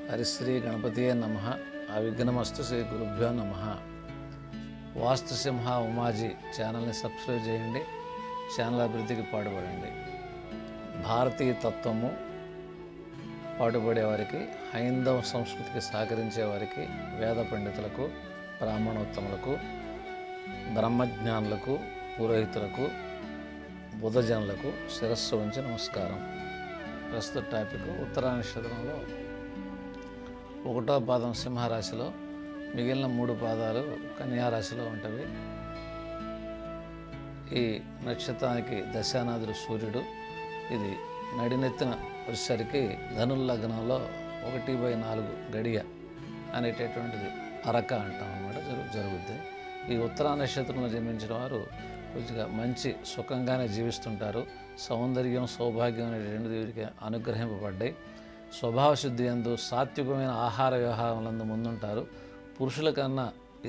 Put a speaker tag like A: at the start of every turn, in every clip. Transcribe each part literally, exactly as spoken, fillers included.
A: హరిశ్రీ గణపతియే నమః. అవిఘ్నమస్తు శ్రీ గురుభ్యో నమః. వాస్తుసింహ ఉమాజీ ఛానల్ని సబ్స్క్రైబ్ చేయండి. ఛానల్ అభివృద్ధికి పాటుపడండి. భారతీయ తత్వము పాటుపడే వారికి, హైందవ సంస్కృతికి సహకరించే వారికి, వేద పండితులకు, బ్రాహ్మణోత్తములకు, బ్రహ్మజ్ఞానులకు, పురోహితులకు, బుధజనులకు శిరస్సు వంచి నమస్కారం. ప్రస్తుత టాపిక్ ఉత్తరా నక్షత్రంలో ఒకటో పాదం సింహరాశిలో, మిగిలిన మూడు పాదాలు కన్యారాశిలో ఉంటవి. ఈ నక్షత్రానికి దశానాథుడు సూర్యుడు. ఇది నడినెత్తిన వచ్చేసరికి ధనుర్లగ్నంలో ఒకటి బై నాలుగు గడియ అనేటటువంటిది అరక అంటాం అన్నమాట జరుగు జరుగుద్ది ఈ ఉత్తరా నక్షత్రంలో జన్మించిన వారు కొద్దిగా మంచి సుఖంగానే జీవిస్తుంటారు. సౌందర్యం, సౌభాగ్యం అనేటువంటి వీరికి అనుగ్రహింపబడ్డాయి. స్వభావ శుద్ధి యందు, సాత్వికమైన ఆహార వ్యవహారాలందు ముందుంటారు. పురుషుల కన్నా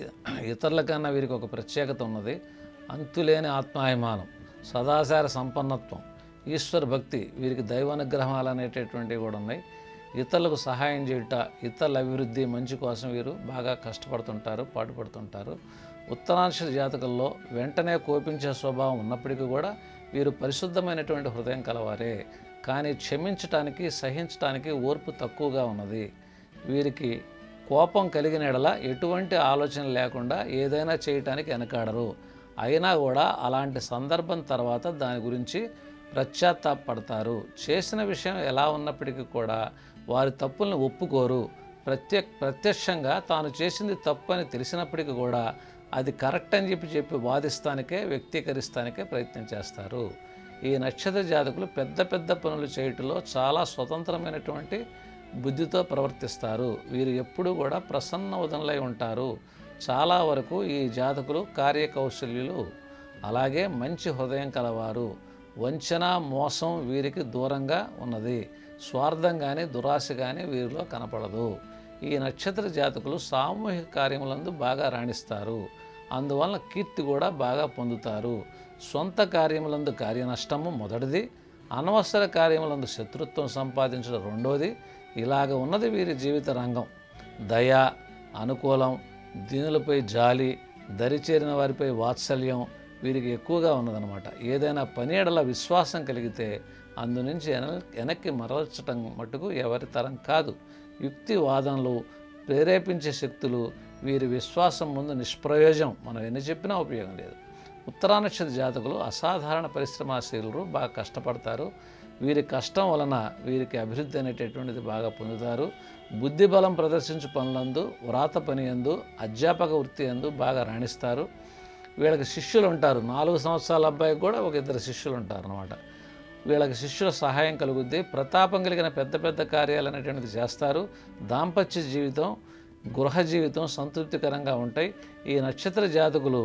A: ఇతరుల కన్నా వీరికి ఒక ప్రత్యేకత ఉన్నది. అంతులేని ఆత్మాభిమానం, సదాచార సంపన్నత్వం, ఈశ్వర భక్తి, వీరికి దైవానుగ్రహాలు అనేటటువంటివి కూడా ఉన్నాయి. ఇతరులకు సహాయం చేయుట, ఇతరుల అభివృద్ధి, మంచి కోసం వీరు బాగా కష్టపడుతుంటారు, పాటుపడుతుంటారు. ఉత్తరాంశ జాతకుల్లో వెంటనే కోపించే స్వభావం ఉన్నప్పటికీ కూడా వీరు పరిశుద్ధమైనటువంటి హృదయం కలవారే. కానీ క్షమించటానికి, సహించటానికి ఓర్పు తక్కువగా ఉన్నది. వీరికి కోపం కలిగిన ఎడల ఎటువంటి ఆలోచన లేకుండా ఏదైనా చేయటానికి వెనకాడరు. అయినా కూడా అలాంటి సందర్భం తర్వాత దాని గురించి పశ్చాత్తాపడతారు. చేసిన విషయం ఎలా ఉన్నప్పటికీ కూడా వారి తప్పుల్ని ఒప్పుకోరు. ప్రత్య ప్రత్యక్షంగా తాను చేసింది తప్పు అని తెలిసినప్పటికీ కూడా అది కరెక్ట్ అని చెప్పి చెప్పి వాదిస్తానికే, వ్యక్తీకరిస్తానికే ప్రయత్నం చేస్తారు. ఈ నక్షత్ర జాతకులు పెద్ద పెద్ద పనులు చేయటంలో చాలా స్వతంత్రమైనటువంటి బుద్ధితో ప్రవర్తిస్తారు. వీరు ఎప్పుడూ కూడా ప్రసన్న వదనలై ఉంటారు. చాలా వరకు ఈ జాతకులు కార్యకౌశల్యులు, అలాగే మంచి హృదయం కలవారు. వంచన, మోసం వీరికి దూరంగా ఉన్నది. స్వార్థం కానీ, దురాశ కానీ వీరిలో కనపడదు. ఈ నక్షత్ర జాతకులు సామూహిక కార్యములందు బాగా రాణిస్తారు. అందువలన కీర్తి కూడా బాగా పొందుతారు. సొంత కార్యములందు కార్యనష్టము మొదటిది, అనవసర కార్యములందు శత్రుత్వం సంపాదించడం రెండోది. ఇలాగ ఉన్నది వీరి జీవిత రంగం. దయ, అనుకూలం, దీనులపై జాలి, దరిచేరిన వారిపై వాత్సల్యం వీరికి ఎక్కువగా ఉన్నదనమాట. ఏదైనా పని ఎడల విశ్వాసం కలిగితే అందు నుంచి వెనక్కి మరల్చటం మటుకు ఎవరి తరం కాదు. యుక్తి వాదనలు, ప్రేరేపించే శక్తులు వీరి విశ్వాసం ముందు నిష్ప్రయోజనం. మనం ఎన్ని చెప్పినా ఉపయోగం లేదు. ఉత్తరా నక్షత్ర జాతకులు అసాధారణ పరిశ్రమాశీలురు, బాగా కష్టపడతారు. వీరి కష్టం వలన వీరికి అభివృద్ధి అనేటటువంటిది బాగా పొందుతారు. బుద్ధి బలం ప్రదర్శించు పనులందు, వ్రాత పని యందు, అధ్యాపక వృత్తి యందు బాగా రాణిస్తారు. వీళ్ళకి శిష్యులు ఉంటారు. నాలుగు సంవత్సరాల అబ్బాయికి కూడా ఒక ఇద్దరు శిష్యులు ఉంటారు అన్నమాట. వీళ్ళకి శిష్యుల సహాయం కలుగుద్ది. ప్రతాపం కలిగిన పెద్ద పెద్ద కార్యాలు అనేటువంటిది చేస్తారు. దాంపత్య జీవితం, గృహ జీవితం సంతృప్తికరంగా ఉంటాయి. ఈ నక్షత్ర జాతకులు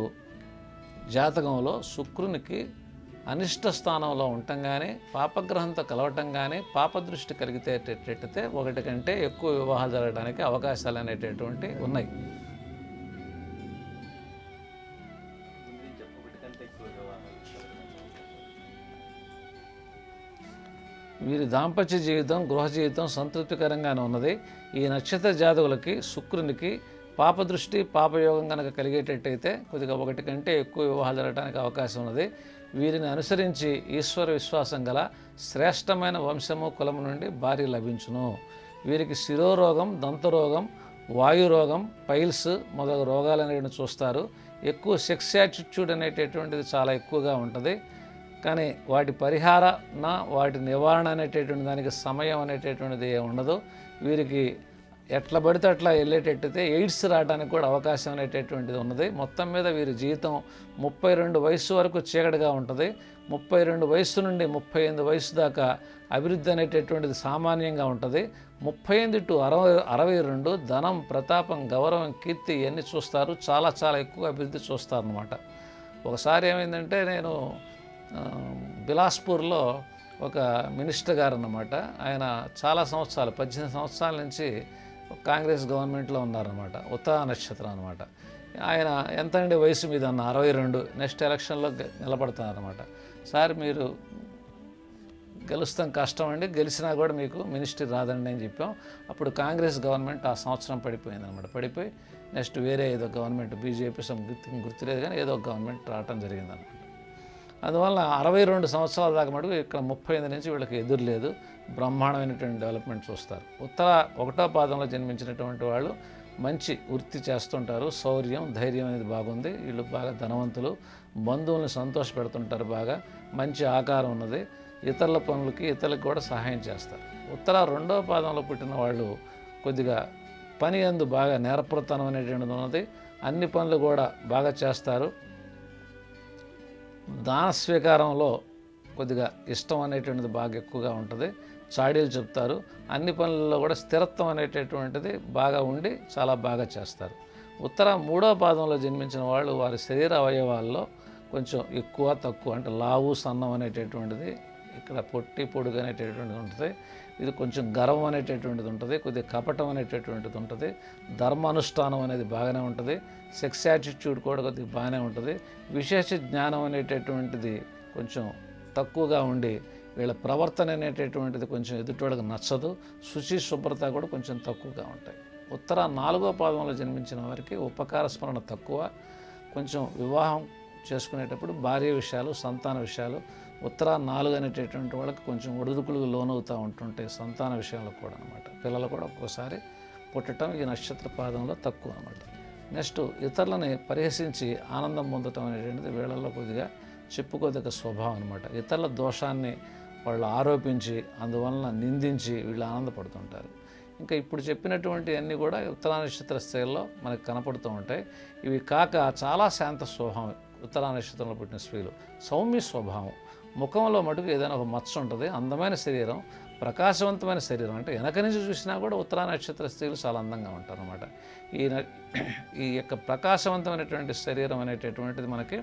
A: జాతకంలో శుక్రునికి అనిష్ట స్థానంలో ఉండటం కానీ, పాపగ్రహంతో కలవటం కానీ, పాపదృష్టి కలిగితేటట్టే ఒకటి కంటే ఎక్కువ వివాహాలు జరగడానికి అవకాశాలు అనేటటువంటి ఉన్నాయి. వీరి దాంపత్య జీవితం, గృహ జీవితం సంతృప్తికరంగానే ఉన్నది. ఈ నక్షత్ర జాతకులకి శుక్రునికి పాపదృష్టి, పాపయోగం కనుక కలిగేటట్టయితే కొద్దిగా ఒకటి కంటే ఎక్కువ వివాహాలు జరగడానికి అవకాశం ఉన్నది. వీరిని అనుసరించి ఈశ్వర విశ్వాసం గల శ్రేష్టమైన వంశము, కులము నుండి భార్య లభించును. వీరికి శిరోరోగం, దంతరోగం, వాయురోగం, పైల్స్ మొదలగు రోగాలు అనేవి చూస్తారు. ఎక్కువ సెక్స్ యాటిట్యూడ్ అనేటటువంటిది చాలా ఎక్కువగా ఉంటుంది. కానీ వాటి పరిహారణ, వాటి నివారణ అనేటటువంటి దానికి సమయం అనేటటువంటిది ఏ ఉండదు. వీరికి ఎట్లా పడితే అట్లా వెళ్ళేటట్టయితే ఎయిడ్స్ రావడానికి కూడా అవకాశం అనేటటువంటిది ఉన్నది. మొత్తం మీద వీరి జీవితం ముప్పై రెండు వయసు వరకు చీకటిగా ఉంటుంది. ముప్పై రెండు వయసు నుండి ముప్పై ఎనిమిది వయసు దాకా అభివృద్ధి అనేటటువంటిది సామాన్యంగా ఉంటుంది. ముప్పై ఎనిమిది టు అరవై అరవై రెండు ధనం, ప్రతాపం, గౌరవం, కీర్తి ఇవన్నీ చూస్తారు. చాలా చాలా ఎక్కువ అభివృద్ధి చూస్తారు అన్నమాట. ఒకసారి ఏమైందంటే, నేను బిలాస్పూర్లో ఒక మినిస్టర్ గారు అన్నమాట. ఆయన చాలా సంవత్సరాలు, పద్దెనిమిది సంవత్సరాల నుంచి కాంగ్రెస్ గవర్నమెంట్లో ఉన్నారన్నమాట. ఉత్తరా నక్షత్రం అనమాట. ఆయన ఎంత అండి వయసు మీద అన్న, అరవై రెండు. నెక్స్ట్ ఎలక్షన్లో నిలబడుతున్నారన్నమాట. సార్ మీరు గెలుస్తాం కష్టం అండి, గెలిచినా కూడా మీకు మినిస్ట్రీ రాదండి అని చెప్పాం. అప్పుడు కాంగ్రెస్ గవర్నమెంట్ ఆ సంవత్సరం పడిపోయింది అనమాట. పడిపోయి నెక్స్ట్ వేరే ఏదో గవర్నమెంట్ బీజేపీ సమ్ గుర్తు గుర్తులేదు కానీ ఏదో గవర్నమెంట్ రావటం జరిగిందనమాట. అందువల్ల అరవై రెండు సంవత్సరాల దాకా మటుకు ఇక్కడ ముప్పై ఎనిమిది నుంచి వీళ్ళకి ఎదురు లేదు, బ్రహ్మాండమైనటువంటి డెవలప్మెంట్ చూస్తారు. ఉత్తర ఒకటో పాదంలో జన్మించినటువంటి వాళ్ళు మంచి వృత్తి చేస్తుంటారు, శౌర్యం ధైర్యం అనేది బాగుంది, వీళ్ళు బాగా ధనవంతులు, బంధువులను సంతోష పెడుతుంటారు, బాగా మంచి ఆకారం ఉన్నది, ఇతరుల పనులకి ఇతరులకు కూడా సహాయం చేస్తారు. ఉత్తర రెండవ పాదంలో పుట్టిన వాళ్ళు కొద్దిగా పని యందు బాగా నేర్పరతనం అనేటువంటిది ఉన్నది, అన్ని పనులు కూడా బాగా చేస్తారు, దాన స్వీకారంలో కొద్దిగా ఇష్టం అనేటువంటిది బాగా ఎక్కువగా ఉంటుంది, చాడీలు చెప్తారు, అన్ని పనులలో కూడా స్థిరత్వం అనేటటువంటిది బాగా ఉండి చాలా బాగా చేస్తారు. ఉత్తర మూడో పాదంలో జన్మించిన వాళ్ళు వారి శరీర అవయవాల్లో కొంచెం ఎక్కువ తక్కువ అంటే లావు సన్నం అనేటటువంటిది, ఇక్కడ పొట్టి పొడుగు అనేటటువంటిది ఉంటుంది, ఇది కొంచెం గర్వం అనేటటువంటిది ఉంటుంది, కొద్దిగా కపటం అనేటటువంటిది ఉంటుంది, ధర్మానుష్ఠానం అనేది బాగానే ఉంటుంది, సెక్స్ యాటిట్యూడ్ కూడా కొద్దిగా బాగానే ఉంటుంది, విశేష జ్ఞానం అనేటటువంటిది కొంచెం తక్కువగా ఉండి వీళ్ళ ప్రవర్తన అనేటటువంటిది కొంచెం ఎదుటోళ్ళకి నచ్చదు, శుచి శుభ్రత కూడా కొంచెం తక్కువగా ఉంటాయి. ఉత్తర నాలుగో పాదంలో జన్మించిన వారికి ఉపకార స్మరణ తక్కువ, కొంచెం వివాహం చేసుకునేటప్పుడు భార్య విషయాలు సంతాన విషయాలు ఉత్తర నాలుగు అనేటటువంటి వాళ్ళకి కొంచెం ఒడిదుడుకులకు లోనవుతూ ఉంటుంటాయి, సంతాన విషయంలో కూడా అనమాట. పిల్లలు కూడా ఒక్కోసారి పుట్టడం ఈ నక్షత్ర పాదంలో తక్కువ అనమాట. నెక్స్ట్ ఇతరులని పరిహసించి ఆనందం పొందటం అనేటువంటిది వీళ్ళల్లో కొద్దిగా చెప్పుకోదగ్గ స్వభావం అనమాట. ఇతరుల దోషాన్ని వాళ్ళు ఆరోపించి అందువలన నిందించి వీళ్ళు ఆనందపడుతుంటారు. ఇంకా ఇప్పుడు చెప్పినటువంటి అన్నీ కూడా ఉత్తరా నక్షత్ర స్త్రీల్లో మనకు కనపడుతూ ఉంటాయి. ఇవి కాక చాలా శాంత స్వభావం ఉత్తరా నక్షత్రంలో పుట్టిన స్త్రీలు, సౌమ్య స్వభావం, ముఖంలో మటుకు ఏదైనా ఒక మచ్చ ఉంటుంది, అందమైన శరీరం, ప్రకాశవంతమైన శరీరం, అంటే వెనక నుంచి చూసినా కూడా ఉత్తరా నక్షత్ర స్త్రీలు చాలా అందంగా ఉంటారు అన్నమాట. ఈ ఈ యొక్క ప్రకాశవంతమైనటువంటి శరీరం అనేటటువంటిది మనకి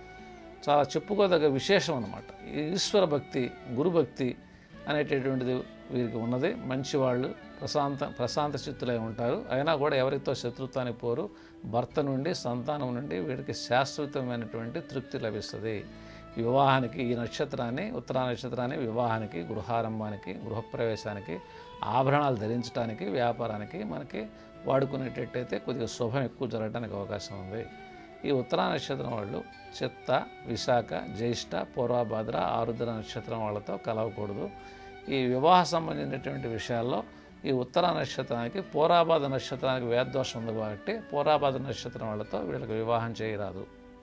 A: చాలా చెప్పుకోదగ్గ విశేషం అన్నమాట. ఈశ్వర భక్తి గురుభక్తి అనేటటువంటిది వీరికి ఉన్నది. మంచివాళ్ళు ప్రశాంత ప్రశాంత చిత్తులై ఉంటారు, అయినా కూడా ఎవరితో శత్రుత్వానికి పోరు. భర్త నుండి సంతానం నుండి వీరికి శాశ్వతమైనటువంటి తృప్తి లభిస్తుంది. వివాహానికి ఈ నక్షత్రాన్ని ఉత్తరా నక్షత్రాన్ని వివాహానికి, గృహారంభానికి, గృహప్రవేశానికి, ఆభరణాలు ధరించడానికి, వ్యాపారానికి మనకి వాడుకునేటట్టయితే కొద్దిగా శుభం ఎక్కువ జరగడానికి అవకాశం ఉంది. ఈ ఉత్తరా నక్షత్రం వాళ్ళు చిత్త, విశాఖ, జ్యేష్ఠ, పూర్వభాద్ర, ఆరుద్ర నక్షత్రం వాళ్ళతో కలవకూడదు. ఈ వివాహ సంబంధించినటువంటి విషయాల్లో ఈ ఉత్తరా నక్షత్రానికి పూర్వభాద్ర నక్షత్రానికి వేదదోషం ఉంది కాబట్టి పూర్వభాద్ర నక్షత్రం వాళ్ళతో వీళ్ళకి వివాహం చేయరాదు.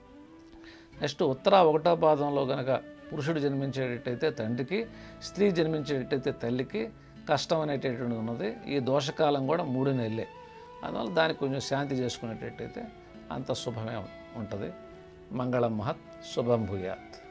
A: నెక్స్ట్ ఉత్తర ఒకటో పాదంలో కనుక పురుషుడు జన్మించేటట్టయితే తండ్రికి, స్త్రీ జన్మించేటట్టయితే తల్లికి కష్టం అనేటటువంటిది ఉన్నది. ఈ దోషకాలం కూడా మూడు నెలలే, అందువల్ల దానికి కొంచెం శాంతి చేసుకునేటట్టయితే అంత శుభమే ఉంటుంది. మంగళం మహత్, శుభం భూయాత్.